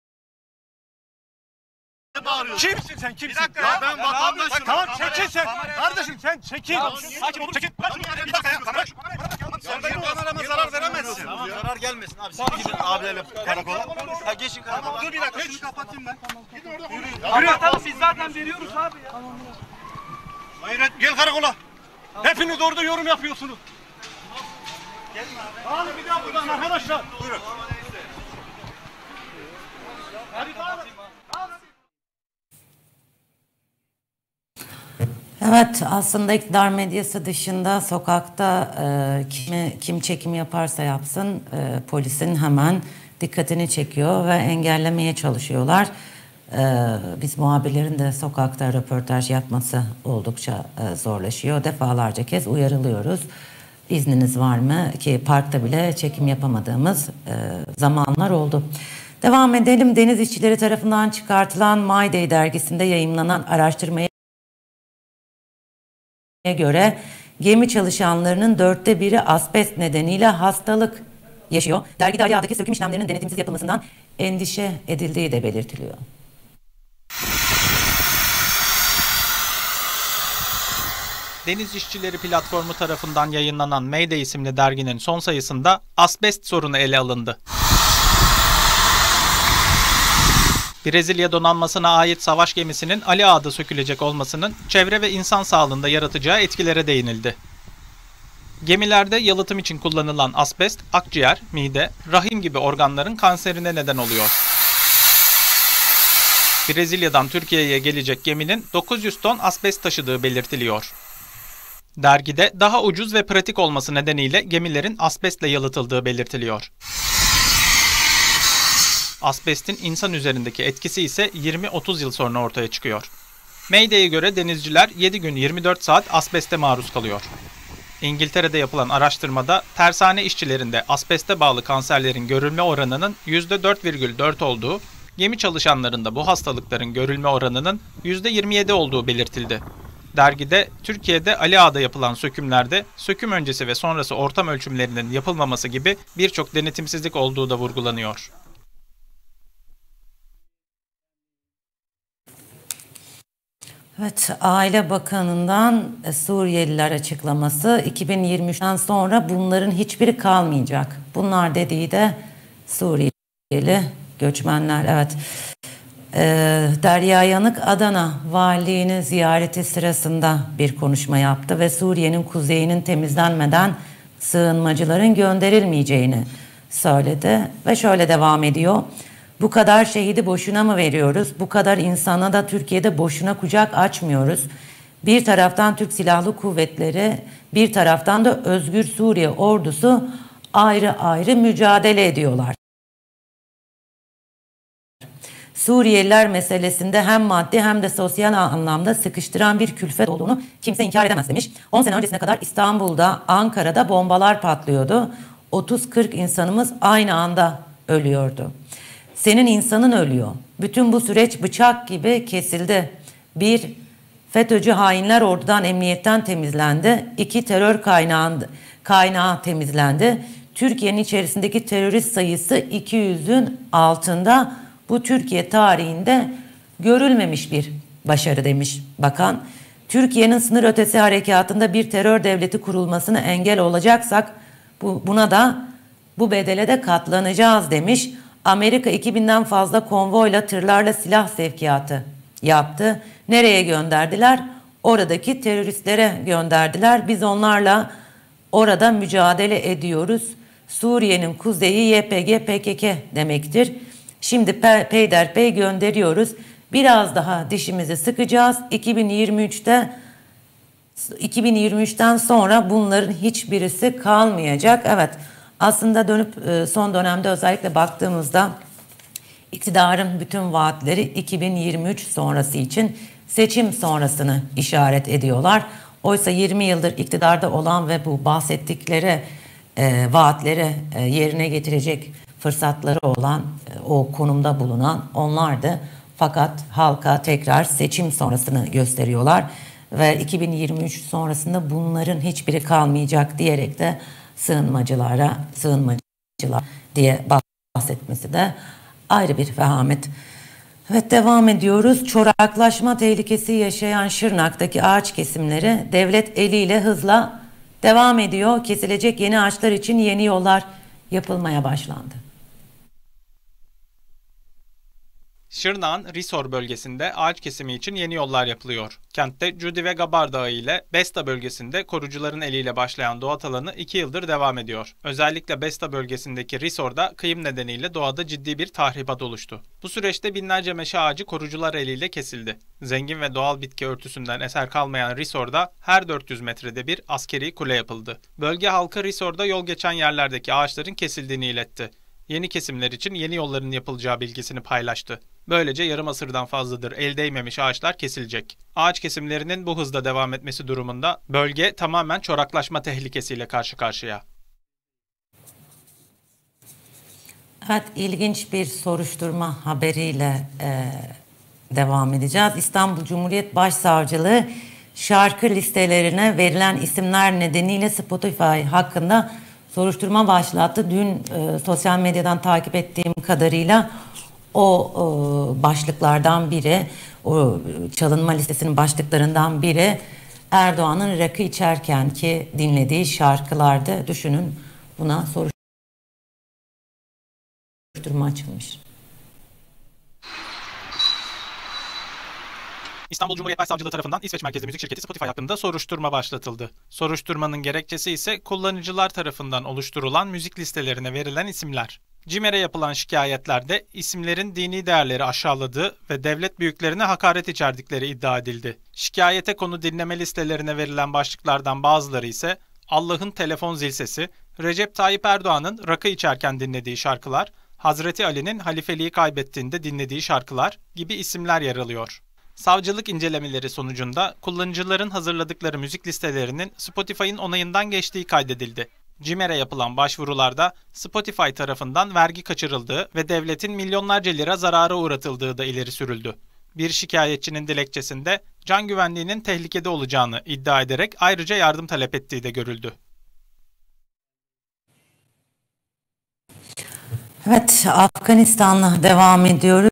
[SPEAKER 11] Kimsin sen kimsin? Bir dakika ya, ben vatandaşım. Tamam çekil sen. Kardeşim sen çekil. Sakin olun çekil. Bir dakika ya kamera. Sen benim kamerama zarar veremezsin.
[SPEAKER 12] Zarar gelmesin abi. Siz gidin abilerle karakola. Ha geçin karakola.
[SPEAKER 11] Dur bir dakika şunu kapatayım ben. Gidin orada konuşun.
[SPEAKER 12] Kapatalım biz zaten veriyoruz abi ya.
[SPEAKER 11] Hayret gel karakola. Hepiniz orada yorum yapıyorsunuz. Dağılın bir daha buradan arkadaşlar. Buyurun. Hadi dağılın.
[SPEAKER 1] Evet, aslında iktidar medyası dışında sokakta e, kimi, kim çekim yaparsa yapsın e, polisin hemen dikkatini çekiyor ve engellemeye çalışıyorlar. E, biz muhabirlerin de sokakta röportaj yapması oldukça e, zorlaşıyor. Defalarca kez uyarılıyoruz. İzniniz var mı? Ki parkta bile çekim yapamadığımız e, zamanlar oldu. Devam edelim. Deniz İşçileri tarafından çıkartılan My Day dergisinde yayımlanan araştırmaya göre gemi çalışanlarının dörtte biri asbest nedeniyle hastalık yaşıyor. Dergide Ali Ağa'daki söküm işlemlerinin denetimsiz yapılmasından endişe edildiği de belirtiliyor.
[SPEAKER 5] Deniz İşçileri Platformu tarafından yayınlanan Mayday isimli derginin son sayısında asbest sorunu ele alındı. Brezilya donanmasına ait savaş gemisinin Ali Ağa'da sökülecek olmasının çevre ve insan sağlığında yaratacağı etkilere değinildi. Gemilerde yalıtım için kullanılan asbest, akciğer, mide, rahim gibi organların kanserine neden oluyor. Brezilya'dan Türkiye'ye gelecek geminin dokuz yüz ton asbest taşıdığı belirtiliyor. Dergide daha ucuz ve pratik olması nedeniyle gemilerin asbestle yalıtıldığı belirtiliyor. Asbestin insan üzerindeki etkisi ise yirmi otuz yıl sonra ortaya çıkıyor. Mayday'e göre denizciler yedi gün yirmi dört saat asbeste maruz kalıyor. İngiltere'de yapılan araştırmada tersane işçilerinde asbeste bağlı kanserlerin görülme oranının yüzde dört virgül dört olduğu, gemi çalışanlarında bu hastalıkların görülme oranının yüzde yirmi yedi olduğu belirtildi. Dergide Türkiye'de Ali Ağa'da yapılan sökümlerde söküm öncesi ve sonrası ortam ölçümlerinin yapılmaması gibi birçok denetimsizlik olduğu da vurgulanıyor.
[SPEAKER 1] Evet, Aile Bakanı'ndan Suriyeliler açıklaması iki bin yirmi üçten sonra bunların hiçbiri kalmayacak. Bunlar dediği de Suriyeli göçmenler. Evet. Ee, Derya Yanık Adana valiliğini ziyareti sırasında bir konuşma yaptı ve Suriye'nin kuzeyinin temizlenmeden sığınmacıların gönderilmeyeceğini söyledi ve şöyle devam ediyor. Bu kadar şehidi boşuna mı veriyoruz? Bu kadar insana da Türkiye'de boşuna kucak açmıyoruz. Bir taraftan Türk Silahlı Kuvvetleri, bir taraftan da Özgür Suriye ordusu ayrı ayrı mücadele ediyorlar. Suriyeliler meselesinde hem maddi hem de sosyal anlamda sıkıştıran bir külfet olduğunu kimse inkar edemez demiş. on sene öncesine kadar İstanbul'da, Ankara'da bombalar patlıyordu. otuz kırk insanımız aynı anda ölüyordu. Senin insanın ölüyor. Bütün bu süreç bıçak gibi kesildi. Bir, FETÖ'cü hainler ordudan, emniyetten temizlendi. İki, terör kaynağı, kaynağı temizlendi. Türkiye'nin içerisindeki terörist sayısı iki yüzün altında. Bu Türkiye tarihinde görülmemiş bir başarı demiş bakan. Türkiye'nin sınır ötesi harekatında bir terör devleti kurulmasına engel olacaksak bu, buna da bu bedele de katlanacağız demiş. Amerika iki binden fazla konvoyla, tırlarla silah sevkiyatı yaptı. Nereye gönderdiler? Oradaki teröristlere gönderdiler. Biz onlarla orada mücadele ediyoruz. Suriye'nin kuzeyi Y P G P K K demektir. Şimdi peyderpey gönderiyoruz. Biraz daha dişimizi sıkacağız. iki bin yirmi üçte iki bin yirmi üçten sonra bunların hiçbirisi kalmayacak. Evet. Aslında dönüp son dönemde özellikle baktığımızda iktidarın bütün vaatleri iki bin yirmi üç sonrası için seçim sonrasını işaret ediyorlar. Oysa yirmi yıldır iktidarda olan ve bu bahsettikleri e, vaatleri e, yerine getirecek fırsatları olan, e, o konumda bulunan onlardı. Fakat halka tekrar seçim sonrasını gösteriyorlar ve iki bin yirmi üç sonrasında bunların hiçbiri kalmayacak diyerek de sığınmacılara, sığınmacılar diye bahsetmesi de ayrı bir vehamet. Evet, devam ediyoruz. Çoraklaşma tehlikesi yaşayan Şırnak'taki ağaç kesimleri devlet eliyle hızla devam ediyor. Kesilecek yeni ağaçlar için yeni yollar yapılmaya başlandı.
[SPEAKER 5] Şırnak'ın Risor bölgesinde ağaç kesimi için yeni yollar yapılıyor. Kentte Cudi ve Gabar Dağı ile Besta bölgesinde korucuların eliyle başlayan doğa alanı iki yıldır devam ediyor. Özellikle Besta bölgesindeki Risor'da kıyım nedeniyle doğada ciddi bir tahribat oluştu. Bu süreçte binlerce meşe ağacı korucular eliyle kesildi. Zengin ve doğal bitki örtüsünden eser kalmayan Risor'da her dört yüz metrede bir askeri kule yapıldı. Bölge halkı Risor'da yol geçen yerlerdeki ağaçların kesildiğini iletti. Yeni kesimler için yeni yolların yapılacağı bilgisini paylaştı. Böylece yarım asırdan fazladır el değmemiş ağaçlar kesilecek. Ağaç kesimlerinin bu hızda devam etmesi durumunda bölge tamamen çoraklaşma tehlikesiyle karşı karşıya.
[SPEAKER 1] Evet, ilginç bir soruşturma haberiyle e, devam edeceğiz. İstanbul Cumhuriyet Başsavcılığı şarkı listelerine verilen isimler nedeniyle Spotify hakkında soruşturma başlattı. Dün e, sosyal medyadan takip ettiğim kadarıyla o e, başlıklardan biri, o çalınma listesinin başlıklarından biri Erdoğan'ın rakı içerken ki dinlediği şarkılardı. Düşünün, buna soruşturma açılmış.
[SPEAKER 5] İstanbul Cumhuriyet Başsavcılığı tarafından İsveç merkezli müzik şirketi Spotify hakkında soruşturma başlatıldı. Soruşturmanın gerekçesi ise kullanıcılar tarafından oluşturulan müzik listelerine verilen isimler. CİMER'e yapılan şikayetlerde isimlerin dini değerleri aşağıladığı ve devlet büyüklerine hakaret içerdikleri iddia edildi. Şikayete konu dinleme listelerine verilen başlıklardan bazıları ise Allah'ın telefon zil sesi, Recep Tayyip Erdoğan'ın rakı içerken dinlediği şarkılar, Hazreti Ali'nin halifeliği kaybettiğinde dinlediği şarkılar gibi isimler yer alıyor. Savcılık incelemeleri sonucunda kullanıcıların hazırladıkları müzik listelerinin Spotify'ın onayından geçtiği kaydedildi. CİMER'e yapılan başvurularda Spotify tarafından vergi kaçırıldığı ve devletin milyonlarca lira zarara uğratıldığı da ileri sürüldü. Bir şikayetçinin dilekçesinde can güvenliğinin tehlikede olacağını iddia ederek ayrıca yardım talep ettiği de görüldü.
[SPEAKER 1] Evet, Afganistan'la devam ediyoruz.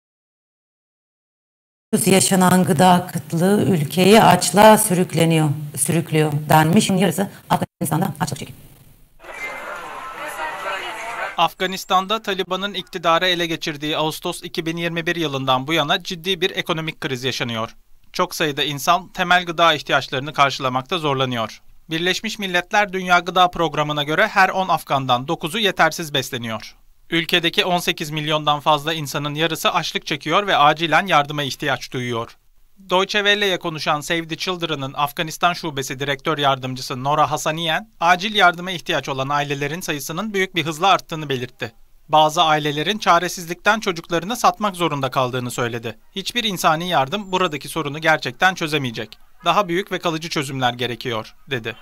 [SPEAKER 1] Yaşanan gıda kıtlığı ülkeyi açlığa sürükleniyor, sürüklüyor denmiş. Yarısı Afganistan'da açlık çekiyor.
[SPEAKER 5] Afganistan'da Taliban'ın iktidarı ele geçirdiği Ağustos iki bin yirmi bir yılından bu yana ciddi bir ekonomik kriz yaşanıyor. Çok sayıda insan temel gıda ihtiyaçlarını karşılamakta zorlanıyor. Birleşmiş Milletler Dünya Gıda Programı'na göre her on Afgan'dan dokuzu yetersiz besleniyor. Ülkedeki on sekiz milyondan fazla insanın yarısı açlık çekiyor ve acilen yardıma ihtiyaç duyuyor. Deutsche Welle'ye konuşan Save the Children'ın Afganistan Şubesi Direktör Yardımcısı Nora Hasaniyen, acil yardıma ihtiyaç olan ailelerin sayısının büyük bir hızla arttığını belirtti. Bazı ailelerin çaresizlikten çocuklarını satmak zorunda kaldığını söyledi. Hiçbir insani yardım buradaki sorunu gerçekten çözemeyecek. Daha büyük ve kalıcı çözümler gerekiyor, dedi.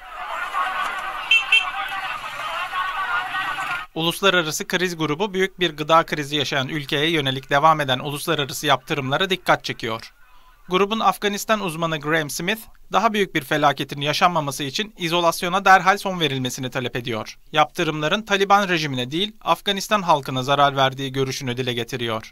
[SPEAKER 5] Uluslararası Kriz Grubu büyük bir gıda krizi yaşayan ülkeye yönelik devam eden uluslararası yaptırımlara dikkat çekiyor. Grubun Afganistan uzmanı Graham Smith, daha büyük bir felaketin yaşanmaması için izolasyona derhal son verilmesini talep ediyor. Yaptırımların Taliban rejimine değil, Afganistan halkına zarar verdiği görüşünü dile getiriyor.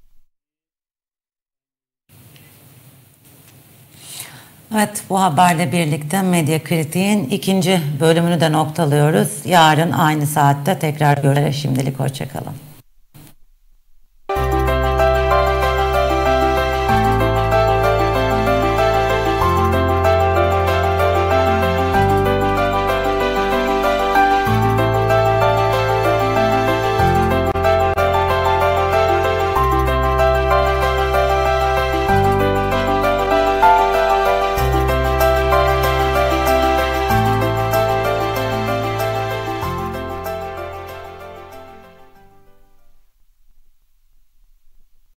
[SPEAKER 1] Evet, bu haberle birlikte Medya Kritik'in ikinci bölümünü de noktalıyoruz. Yarın aynı saatte tekrar görüşürüz. Şimdilik hoşça kalın.